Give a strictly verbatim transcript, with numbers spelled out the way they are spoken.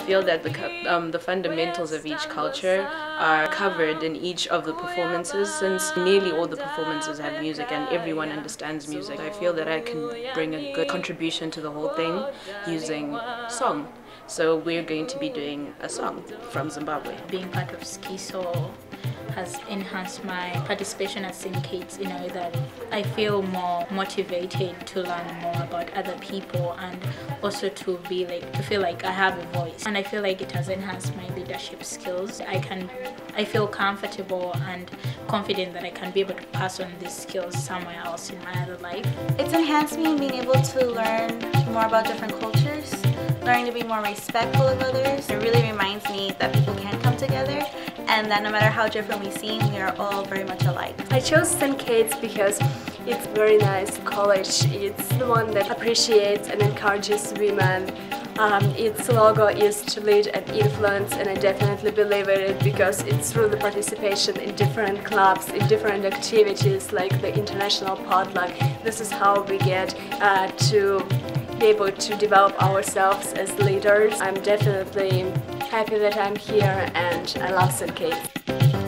feel that the, um, the fundamentals of each culture are covered in each of the performances, since nearly all the performances have music and everyone understands music. I feel that I can bring a good contribution to the whole thing using song. So we're going to be doing a song from Zimbabwe. Being part of Skiso has enhanced my participation at Syndicates in a way that I feel more motivated to learn more about other people, and also to be like to feel like I have a voice. And I feel like it has enhanced my leadership skills. I can I feel comfortable and confident that I can be able to pass on these skills somewhere else in my other life. It's enhanced me in being able to learn more about different cultures, learning to be more respectful of others. It really reminds me that people can come together, and that no matter how different we seem, we are all very much alike. I chose Syndicates because it's very nice college. It's the one that appreciates and encourages women. Um, its logo is to lead and influence, and I definitely believe in it because it's through the participation in different clubs, in different activities like the international potluck. This is how we get uh, to be able to develop ourselves as leaders. I'm definitely happy that I'm here, and I love Syndicates.